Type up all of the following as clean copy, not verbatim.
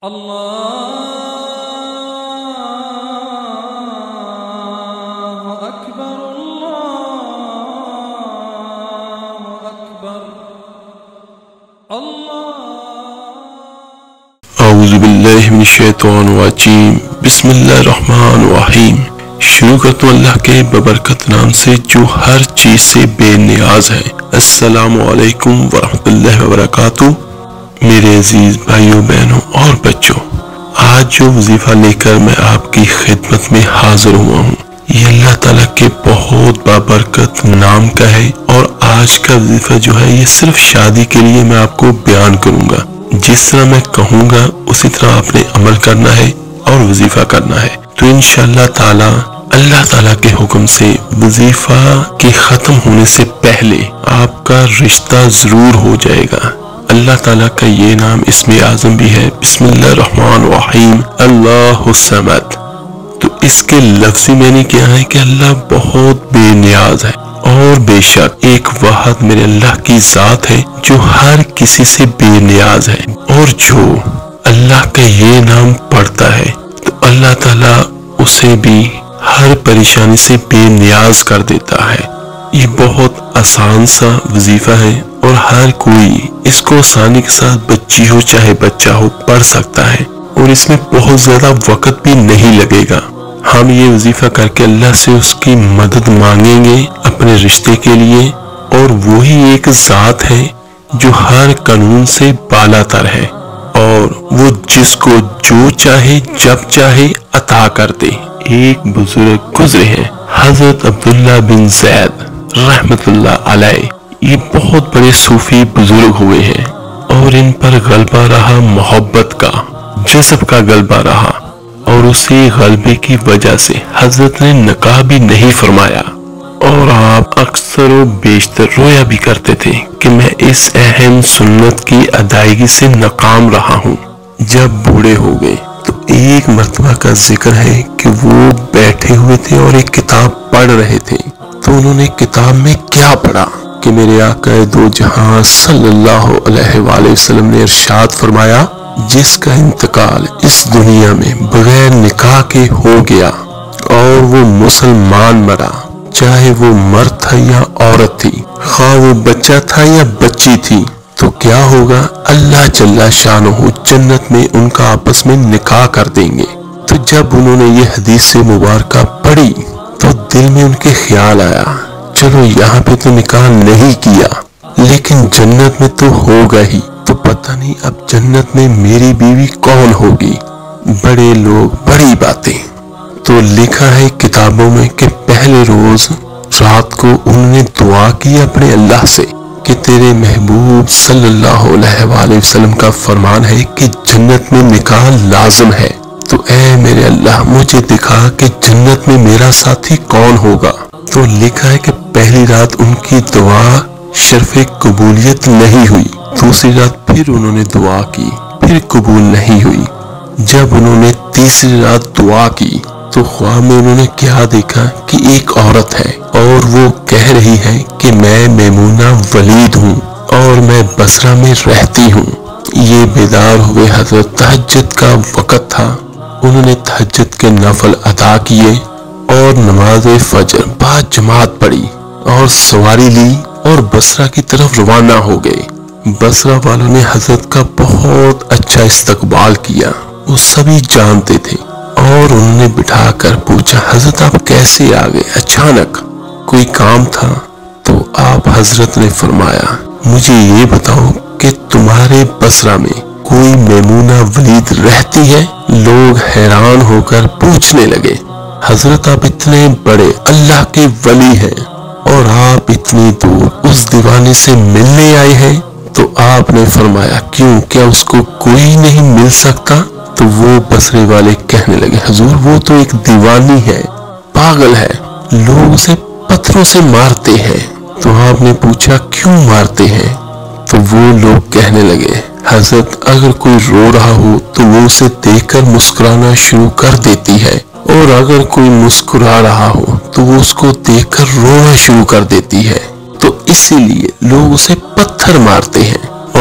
الله أكبر الله أكبر الله اعوذ باللہ من الشیطان الرجیم بسم اللہ الرحمن الرحیم۔ شروع کرتا ہوں اللہ کے ببرکت نام سے جو ہر چیز سے بے نیاز ہے۔ السلام علیکم ورحمۃ اللہ وبرکاتہ۔ میرے عزیز بھائیوں بہنوں اور بچوں، آج جو وظیفہ لے کر میں آپ کی خدمت میں حاضر ہوا ہوں یہ اللہ تعالیٰ کے بہت بابرکت نام کا ہے، اور آج کا وظیفہ جو ہے یہ صرف شادی کے لیے میں آپ کو بیان کروں گا۔ جس طرح میں کہوں گا اسی طرح آپ نے عمل کرنا ہے اور وظیفہ کرنا ہے، تو انشاءاللہ تعالی اللہ تعالیٰ کے حکم سے وظیفہ کے ختم ہونے سے پہلے آپ کا رشتہ ضرور ہو جائے گا۔ اللہ تعالیٰ کا یہ نام اسم اعظم بھی ہے، بسم اللہ الرحمن الرحیم، اللہ الصمد۔ تو اس کے لفظی معنی کیا ہے کہ اللہ بہت بے نیاز ہے، اور بے شک ایک واحد میرے اللہ کی ذات ہے جو ہر کسی سے بے نیاز ہے، اور جو اللہ کا یہ نام پڑھتا ہے تو اللہ تعالیٰ اسے بھی ہر پریشانی سے بے نیاز کر دیتا ہے۔ یہ بہت آسان سا وظیفہ ہے، اور ہر کوئی اس کو آسانی کے ساتھ، بچی ہو چاہے بچہ ہو، پڑھ سکتا ہے، اور اس میں بہت زیادہ وقت بھی نہیں لگے گا۔ ہم یہ وظیفہ کر کے اللہ سے اس کی مدد مانگیں گے اپنے رشتے کے لیے، اور وہی ایک ذات ہے جو ہر قانون سے بالا تر ہے، اور وہ جس کو جو چاہے جب چاہے عطا کر دے۔ ایک بزرگ گزرے ہیں حضرت عبداللہ بن زید رحمت اللہ علیہ، یہ بہت بڑے صوفی بزرگ ہوئے ہیں، اور ان پر غلبہ رہا محبت کا، جذب کا غلبہ رہا، اور اسی غلبے کی وجہ سے حضرت نے نکاح بھی نہیں فرمایا، اور آپ اکثر و بیشتر رویا بھی کرتے تھے کہ میں اس اہم سنت کی ادائیگی سے ناکام رہا ہوں۔ جب بوڑھے ہو گئے تو ایک مرتبہ کا ذکر ہے کہ وہ بیٹھے ہوئے تھے اور ایک کتاب پڑھ رہے تھے، تو انہوں نے کتاب میں کیا پڑھا کہ میرے آقا دو جہاں صلی اللہ علیہ وآلہ وسلم نے ارشاد فرمایا، جس کا انتقال اس دنیا میں بغیر نکاح کے ہو گیا اور وہ مسلمان مرا، چاہے وہ مرد تھا یا عورت تھی، خواہ وہ بچہ تھا یا بچی تھی، تو کیا ہوگا؟ اللہ جل شانہ جنت میں ان کا آپس میں نکاح کر دیں گے۔ تو جب انہوں نے یہ حدیث مبارکہ پڑھی تو دل میں ان کے خیال آیا، چلو یہاں پہ تو نکاح نہیں کیا لیکن جنت میں تو ہوگا ہی، تو پتہ نہیں اب جنت میں میری بیوی کون ہوگی؟ بڑے لوگ بڑی باتیں۔ تو لکھا ہے کتابوں میں کہ پہلے روز رات کو انہوں نے دعا کی اپنے اللہ سے کہ تیرے محبوب صلی اللہ علیہ وآلہ وسلم کا فرمان ہے کہ جنت میں نکاح لازم ہے، تو اے میرے اللہ مجھے دکھا کہ جنت میں میرا ساتھی کون ہوگا۔ تو لکھا ہے کہ پہلی رات ان کی دعا شرف قبولیت نہیں ہوئی، دوسری رات پھر انہوں نے دعا کی، پھر قبول نہیں ہوئی۔ جب انہوں نے تیسری رات دعا کی تو خواب میں انہوں نے کیا دیکھا کہ ایک عورت ہے، اور وہ کہہ رہی ہے کہ میں میمونہ ولید ہوں اور میں بصرہ میں رہتی ہوں۔ یہ بیدار ہوئے، حضرت تہجد کا وقت تھا، انہوں نے تہجد کے نفل ادا کیے اور نماز فجر با جماعت پڑھی اور سواری لی اور بصرہ کی طرف روانہ ہو گئے۔ بصرہ والوں نے حضرت کا بہت اچھا استقبال کیا، وہ سبھی جانتے تھے، اور انہوں نے بٹھا کر پوچھا، حضرت آپ کیسے آ گئے؟ اچانک کوئی کام تھا؟ تو آپ حضرت نے فرمایا، مجھے یہ بتاؤ کہ تمہارے بصرہ میں کوئی میمونہ ولید رہتی ہے؟ لوگ حیران ہو کر پوچھنے لگے، حضرت آپ اتنے بڑے اللہ کے ولی ہیں اور آپ اتنی دور اس دیوانے سے ملنے آئے ہیں؟ تو آپ نے فرمایا، کیوں، کیا اس کو کوئی نہیں مل سکتا؟ تو وہ بصرے والے کہنے لگے، حضور وہ تو ایک دیوانی ہے، پاگل ہے، لوگ اسے پتھروں سے مارتے ہیں۔ تو آپ نے پوچھا کیوں مارتے ہیں؟ تو وہ لوگ کہنے لگے، حضرت اگر کوئی رو رہا ہو تو وہ اسے دیکھ کر مسکرانا شروع کر دیتی ہے، اور اگر کوئی مسکرا رہا ہو تو وہ اس کو دیکھ کر رونا شروع کر دیتی ہے، تو اسی لیے لوگ اسے پتھر مارتے ہیں۔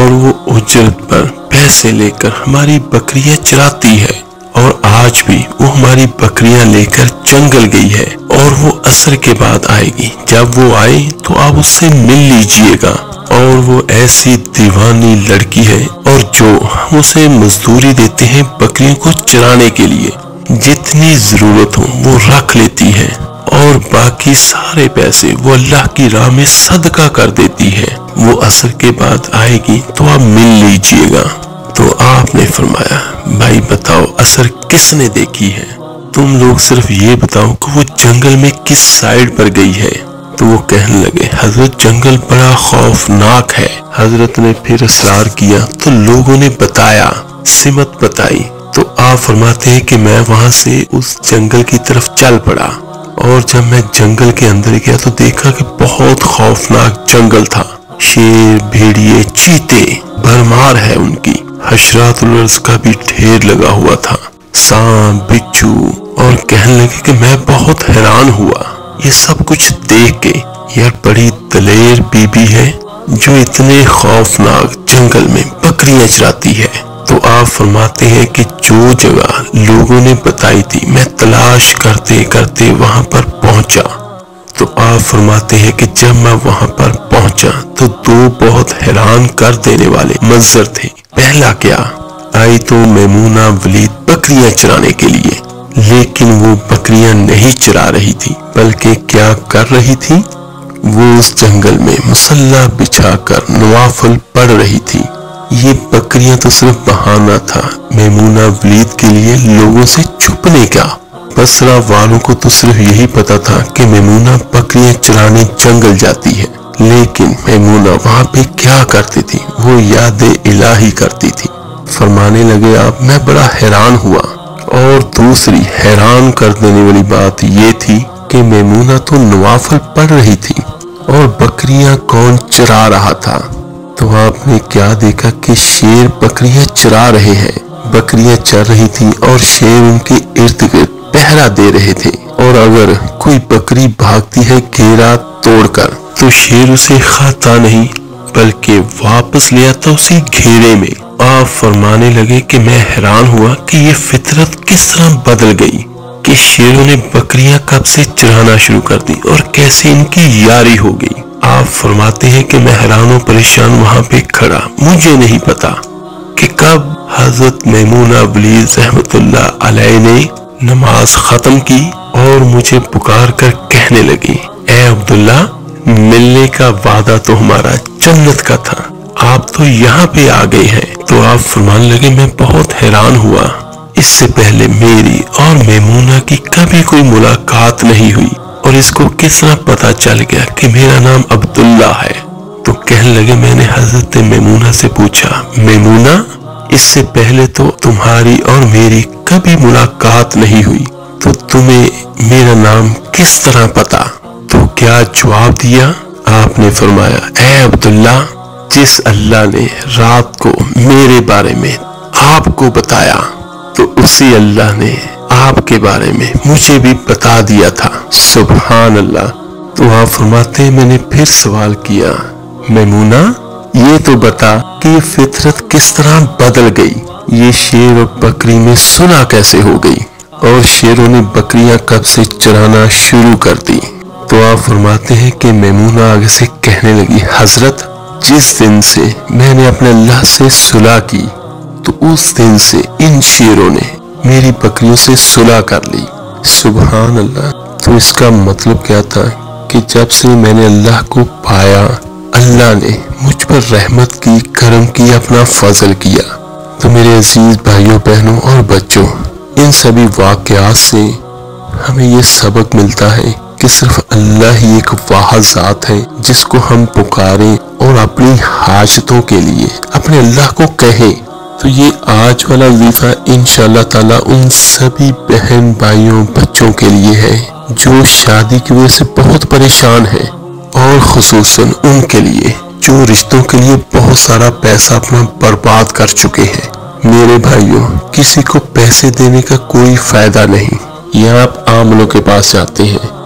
اور وہ اجرت پر پیسے لے کر ہماری بکریاں چراتی ہے، اور آج بھی وہ ہماری بکریاں لے کر جنگل گئی ہے، اور وہ عصر کے بعد آئے گی۔ جب وہ آئے تو آپ اس سے مل لیجئے گا، اور وہ ایسی دیوانی لڑکی ہے، اور جو ہم اسے مزدوری دیتے ہیں بکریوں کو چرانے کے لیے، جتنی ضرورت ہو وہ رکھ لیتی ہے، اور باقی سارے پیسے وہ اللہ کی راہ میں صدقہ کر دیتی ہے۔ وہ عصر کے بعد آئے گی تو آپ مل لیجئے گا۔ تو آپ نے فرمایا بھائی بتاؤ عصر کس نے دیکھی ہے؟ تم لوگ صرف یہ بتاؤ کہ وہ جنگل میں کس سائیڈ پر گئی ہے۔ تو وہ کہنے لگے حضرت جنگل بڑا خوفناک ہے۔ حضرت نے پھر اصرار کیا تو لوگوں نے بتایا، سمت بتائی، تو آپ فرماتے ہیں کہ میں وہاں سے اس جنگل کی طرف چل پڑا، اور جب میں جنگل کے اندر گیا تو دیکھا کہ بہت خوفناک جنگل تھا۔ شیر، بھیڑیے، چیتے بھرمار ہے ان کی، حشرات الارض کا بھی ڈھیر لگا ہوا تھا، سانپ، بچھو، اور کہنے لگے کہ میں بہت حیران ہوا یہ سب کچھ دیکھ کے، یار بڑی دلیر بی بی ہے جو اتنے خوفناک جنگل میں بکریاں چراتی ہے۔ تو آپ فرماتے ہیں کہ جو جگہ لوگوں نے بتائی تھی میں تلاش کرتے کرتے وہاں پر پہنچا۔ تو آپ فرماتے ہیں کہ جب میں وہاں پر پہنچا تو دو بہت حیران کر دینے والے منظر تھے۔ پہلا کیا، آئی تو میمونہ ولید بکریاں چرانے کے لیے، لیکن وہ بکریاں نہیں چرا رہی تھی، بلکہ کیا کر رہی تھی، وہ اس جنگل میں مصلی بچھا کر نوافل پڑھ رہی تھی۔ یہ بکریاں تو صرف بہانہ تھا میمونہ ولید کے لیے لوگوں سے چھپنے کا۔ بصرہ والوں کو تو صرف یہی پتا تھا کہ میمونہ بکریاں چرانے جنگل جاتی ہے، لیکن میمونہ وہاں پہ کیا کرتی تھی، وہ یاد الہی کرتی تھی۔ فرمانے لگے آپ میں بڑا حیران ہوا، اور دوسری حیران کر دینے والی بات یہ تھی کہ میمونہ تو نوافل پڑھ رہی تھی، اور بکریاں کون چرا رہا تھا؟ تو آپ نے کیا دیکھا کہ شیر بکریاں چرا رہے ہیں، بکریاں چر رہی تھی اور شیر ان کے ارد گرد پہرا دے رہے تھے، اور اگر کوئی بکری بھاگتی ہے گھیرا توڑ کر تو شیر اسے کھاتا نہیں بلکہ واپس لے آتا اسی گھیرے میں۔ آپ فرمانے لگے کہ میں حیران ہوا کہ یہ فطرت کس طرح بدل گئی کہ شیروں نے بکریاں کب سے چرانا شروع کر دی اور کیسے ان کی یاری ہو گئی۔ آپ فرماتے ہیں کہ میں حیران و پریشان وہاں پہ کھڑا، مجھے نہیں پتا کہ کب حضرت میمونہ ولید رحمت اللہ علیہ نے نماز ختم کی اور مجھے پکار کر کہنے لگی اے عبداللہ، ملنے کا وعدہ تو ہمارا جنت کا تھا، آپ تو یہاں پہ آ گئے ہیں۔ تو آپ فرمان لگے میں بہت حیران ہوا، اس سے پہلے میری اور میمونہ کی کبھی کوئی ملاقات نہیں ہوئی، اور اس کو کس طرح پتا چل گیا کہ میرا نام عبداللہ ہے؟ تو کہنے لگے میں نے حضرت میمونہ سے پوچھا میمونہ، اس سے پہلے تو تمہاری اور میری کبھی ملاقات نہیں ہوئی، تو تمہیں میرا نام کس طرح پتا؟ تو کیا جواب دیا؟ آپ نے فرمایا اے عبداللہ، جس اللہ نے رات کو میرے بارے میں آپ کو بتایا تو اسی اللہ نے آپ کے بارے میں مجھے بھی بتا دیا تھا۔ سبحان اللہ۔ تو آپ فرماتے میں نے پھر سوال کیا میمونہ، یہ تو بتا کہ یہ فطرت کس طرح بدل گئی، یہ شیر اور بکری میں صلح کیسے ہو گئی، اور شیروں نے بکریاں کب سے چرانا شروع کر دی؟ تو آپ فرماتے ہیں کہ میمونہ آگے سے کہنے لگی حضرت، جس دن سے میں نے اپنے اللہ سے صلح کی تو اس دن سے ان شیروں نے میری بکریوں سے صلح کر لی۔ سبحان اللہ۔ تو اس کا مطلب کیا تھا کہ جب سے میں نے اللہ کو پایا، اللہ نے مجھ پر رحمت کی، کرم کی، اپنا فضل کیا۔ تو میرے عزیز بھائیوں، بہنوں اور بچوں، ان سبھی واقعات سے ہمیں یہ سبق ملتا ہے کہ صرف اللہ ہی ایک واحد ذات ہے جس کو ہم پکاریں اور اپنی حاجتوں کے لیے اپنے اللہ کو کہیں۔ تو یہ آج والا وظیفہ انشاءاللہ تعالی ان سبھی بہن بھائیوں بچوں کے لیے ہے جو شادی کی وجہ سے بہت پریشان ہیں، اور خصوصاً ان کے لیے جو رشتوں کے لیے بہت سارا پیسہ اپنا برباد کر چکے ہیں۔ میرے بھائیوں، کسی کو پیسے دینے کا کوئی فائدہ نہیں۔ یہاں آپ عام لوگوں کے پاس جاتے ہیں،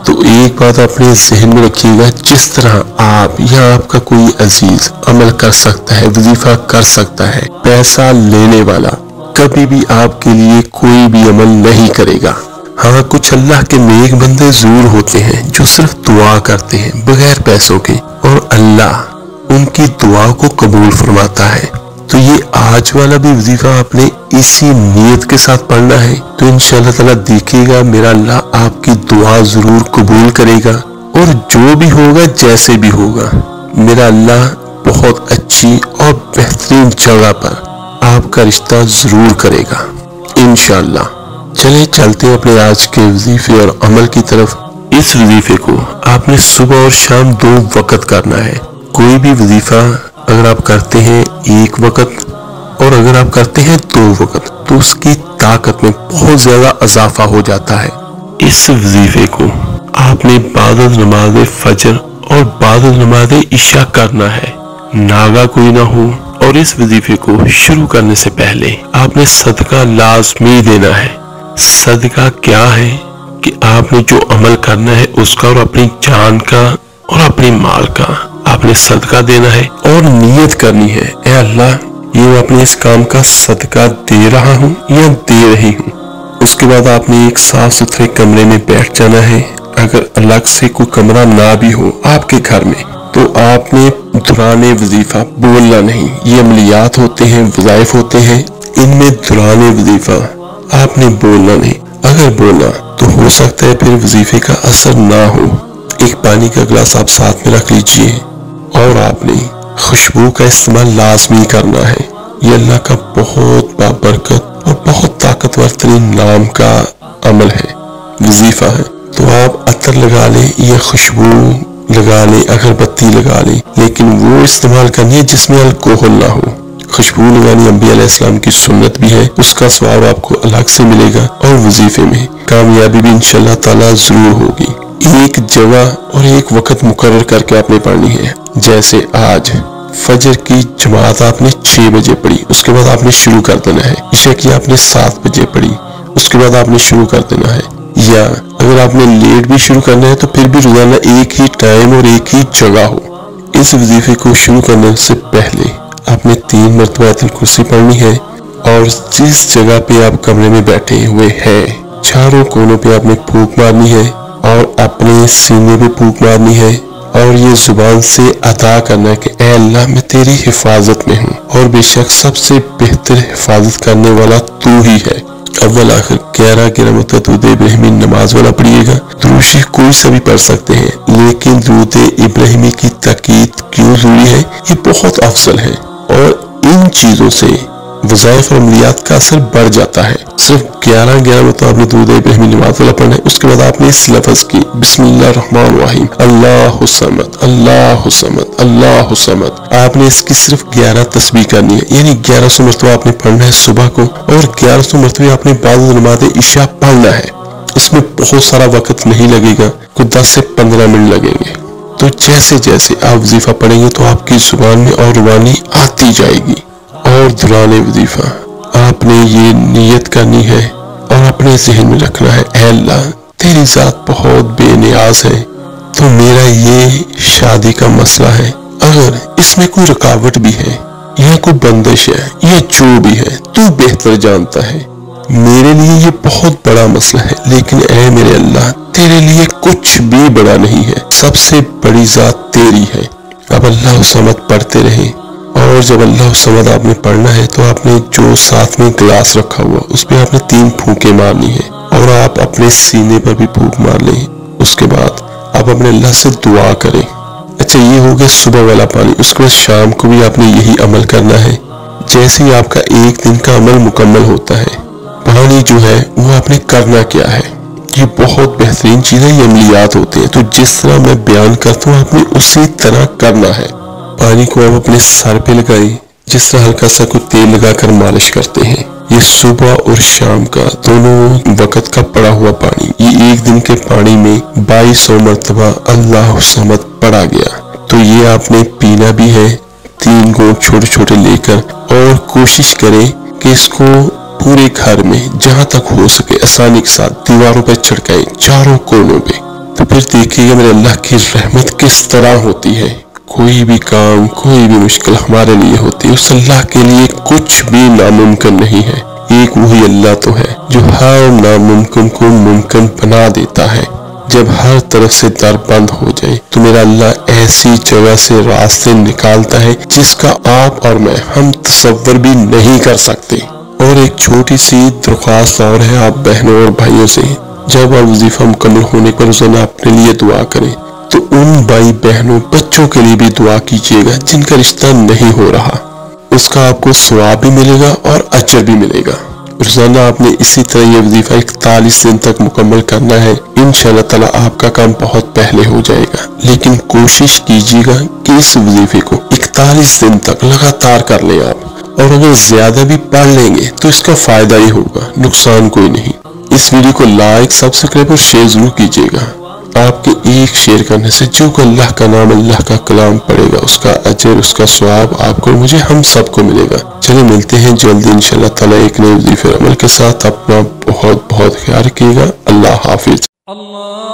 تو ایک بات اپنے ذہن میں رکھیے گا، جس طرح آپ یا آپ کا کوئی عزیز عمل کر سکتا ہے، وظیفہ کر سکتا ہے، پیسہ لینے والا کبھی بھی آپ کے لیے کوئی بھی عمل نہیں کرے گا۔ ہاں، کچھ اللہ کے نیک بندے ضرور ہوتے ہیں جو صرف دعا کرتے ہیں بغیر پیسوں کے، اور اللہ ان کی دعا کو قبول فرماتا ہے۔ تو یہ آج والا بھی وظیفہ آپ نے اسی نیت کے ساتھ پڑھنا ہے، تو انشاءاللہ تعالیٰ دیکھیے گا میرا اللہ آپ کی دعا ضرور قبول کرے گا، اور جو بھی ہوگا جیسے بھی ہوگا میرا اللہ بہت اچھی اور بہترین جگہ پر آپ کا رشتہ ضرور کرے گا انشاءاللہ۔ چلیں چلتے ہیں اپنے آج کے وظیفے اور عمل کی طرف۔ اس وظیفے کو آپ نے صبح اور شام 2 وقت کرنا ہے۔ کوئی بھی وظیفہ اگر آپ کرتے ہیں 1 وقت اور اگر آپ کرتے ہیں 2 وقت تو اس کی طاقت میں بہت زیادہ اضافہ ہو جاتا ہے۔ اس وظیفے کو آپ نے بعد نماز فجر اور بعد نماز عشاء کرنا ہے، ناغا کوئی نہ ہو۔ اور اس وظیفے کو شروع کرنے سے پہلے آپ نے صدقہ لازمی دینا ہے۔ صدقہ کیا ہے کہ آپ نے جو عمل کرنا ہے اس کا اور اپنی جان کا اور اپنی مال کا آپ نے صدقہ دینا ہے، اور نیت کرنی ہے، اے اللہ یہ میں اپنے اس کام کا صدقہ دے رہا ہوں یا دے رہی ہوں۔ اس کے بعد آپ نے ایک صاف ستھرے کمرے میں بیٹھ جانا ہے۔ اگر الگ سے کوئی کمرہ نہ بھی ہو آپ کے گھر میں تو آپ نے دوران وظیفہ بولنا نہیں۔ یہ عملیات ہوتے ہیں، وظائف ہوتے ہیں، ان میں دوران وظیفہ آپ نے بولنا نہیں۔ اگر بولا تو ہو سکتا ہے پھر وظیفے کا اثر نہ ہو۔ ایک پانی کا گلاس آپ ساتھ میں رکھ لیجئے، اور آپ نے خوشبو کا استعمال لازمی کرنا ہے۔ یہ اللہ کا بہت بابرکت اور بہت طاقتور ترین نام کا عمل ہے، وظیفہ ہے۔ تو آپ عطر لگا لیں یا خوشبو لگا لیں، اگربتی لگا لیں، لیکن وہ استعمال کرنی ہے جس میں الکوہل نہ ہو۔ خوشبو لگانی انبیاء علیہ السلام کی سنت بھی ہے، اس کا ثواب آپ کو الگ سے ملے گا، اور وظیفے میں کامیابی بھی انشاءاللہ تعالیٰ ضرور ہوگی۔ ایک جگہ اور ایک وقت مقرر کر کے آپ نے پڑھنی ہے۔ جیسے آج فجر کی جماعت آپ نے 6 بجے پڑھی، اس کے بعد آپ نے شروع کر دینا ہے۔ عشاء کی آپ نے 7 بجے پڑھی، اس کے بعد آپ نے شروع کر دینا ہے۔ یا اگر آپ نے لیٹ بھی شروع کرنا ہے تو پھر بھی روزانہ ایک ہی ٹائم اور ایک ہی جگہ ہو۔ اس وظیفے کو شروع کرنے سے پہلے آپ نے 3 مرتبہ آیت الکرسی پڑھنی ہے، اور جس جگہ پہ آپ کمرے میں بیٹھے ہوئے ہیں چاروں کونوں پہ آپ نے پھونک مارنی ہے، اور اپنے سینے پہ پھونک مارنی ہے، اور یہ زبان سے ادا کرنا ہے کہ اے اللہ میں تیری حفاظت میں ہوں، اور بے شک سب سے بہتر حفاظت کرنے والا تو ہی ہے۔ اول آخر 11 متعدد ابراہیمی نماز والا پڑھیے گا۔ درود شریف کوئی سا بھی پڑھ سکتے ہیں، لیکن درود ابراہیمی کی تاکید کیوں ضروری ہے؟ یہ بہت افضل ہے، اور ان چیزوں سے وظائف اور عملیات کا اثر بڑھ جاتا ہے۔ صرف 11 مرتبہ آپ نے درود ابراہیمی نماز والا پڑھنا ہے۔ اس کے بعد آپ نے اس لفظ کی بسم اللہ الرحمن الرحیم اللہ الصمد اللہ الصمد اللہ الصمد، آپ نے اس کی صرف 11 تسبیح کرنی ہے، یعنی 1100 مرتبہ آپ نے پڑھنا ہے صبح کو، اور 1100 مرتبہ آپ نے بعد نماز عشاء پڑھنا ہے۔ اس میں بہت سارا وقت نہیں لگے گا، کوئی 10 سے 15 منٹ لگیں گے۔ تو جیسے جیسے آپ وظیفہ پڑھیں گے تو آپ کی زبان میں اور روانی آتی جائے گی۔ اور دوران وظیفہ آپ نے یہ نیت کرنی ہے اور اپنے ذہن میں رکھنا ہے، اے اللہ تیری ذات بہت بے نیاز ہے، تو میرا یہ شادی کا مسئلہ ہے، اگر اس میں کوئی رکاوٹ بھی ہے یا کوئی بندش ہے یا جو بھی ہے تو بہتر جانتا ہے، میرے لیے یہ بہت بڑا مسئلہ ہے، لیکن اے میرے اللہ تیرے لیے کچھ بھی بڑا نہیں ہے، سب سے بڑی ذات تیری ہے۔ اب اللہ الصمد پڑھتے رہیں، اور جب اللہ الصمد آپ نے پڑھنا ہے تو آپ نے جو ساتھ میں گلاس رکھا ہوا اس پہ آپ نے 3 پھونکیں مارنی ہے، اور آپ اپنے سینے پر بھی پھونک مار لیں۔ اس کے بعد آپ اپنے اللہ سے دعا کریں۔ اچھا، یہ ہو گیا صبح والا پانی۔ اس کے بعد شام کو بھی آپ نے یہی عمل کرنا ہے۔ جیسے ہی آپ کا ایک دن کا عمل مکمل ہوتا ہے، پانی جو ہے وہ آپ نے کرنا کیا ہے، یہ بہت بہترین چیز ہے، یہ عملیات ہوتے ہیں، تو جس طرح میں بیان کرتا ہوں آپ نے اسی طرح کرنا ہے۔ پانی کو آپ اپنے سر پہ لگائیں، جس طرح ہلکا سا کوئی تیل لگا کر مالش کرتے ہیں۔ یہ صبح اور شام کا دونوں وقت کا پڑا ہوا پانی، یہ ایک دن کے پانی میں 2200 مرتبہ اللہ الصمد پڑھا گیا۔ تو یہ آپ نے پینا بھی ہے، 3 گھونٹ چھوٹے چھوٹے لے کر، اور کوشش کریں کہ اس کو پورے گھر میں جہاں تک ہو سکے آسانی کے ساتھ دیواروں پہ چھڑکائیں، چاروں کونوں پہ، تو پھر دیکھیے گا میرے اللہ کی رحمت کس طرح ہوتی ہے۔ کوئی بھی کام، کوئی بھی مشکل ہمارے لیے ہوتی ہے، اس اللہ کے لیے کچھ بھی ناممکن نہیں ہے۔ ایک وہی اللہ تو ہے جو ہر ناممکن کو ممکن بنا دیتا ہے۔ جب ہر طرف سے در بند ہو جائے تو میرا اللہ ایسی جگہ سے راستے نکالتا ہے جس کا آپ اور میں ہم تصور بھی نہیں کر سکتے۔ اور ایک چھوٹی سی درخواست اور ہے آپ بہنوں اور بھائیوں سے، جب آپ وظیفہ مکمل ہونے پر روزانہ اپنے لیے دعا کریں تو ان بھائی بہنوں بچوں کے لیے بھی دعا کیجیے گا جن کا رشتہ نہیں ہو رہا۔ اس کا آپ کو ثواب بھی ملے گا اور اجر بھی ملے گا۔ روزانہ آپ نے اسی طرح یہ وظیفہ 41 دن تک مکمل کرنا ہے۔ انشاءاللہ تعالی آپ کا کام بہت پہلے ہو جائے گا، لیکن کوشش کیجیے گا کہ اس وظیفے کو 41 دن تک لگاتار کر لیں آپ، اور اگر زیادہ بھی پڑھ لیں گے تو اس کا فائدہ ہی ہوگا، نقصان کوئی نہیں۔ اس ویڈیو کو لائک، سبسکرائب اور شیئر ضرور کیجیے گا۔ آپ کے ایک شیئر کرنے سے جو کہ اللہ کا نام، اللہ کا کلام پڑے گا، اس کا اجر، اس کا ثواب آپ کو، مجھے، ہم سب کو ملے گا۔ چلے ملتے ہیں جلدی انشاءاللہ تعالی ایک نئے وظیفے عمل کے ساتھ۔ اپنا بہت بہت خیال رکھیے گا۔ اللہ حافظ۔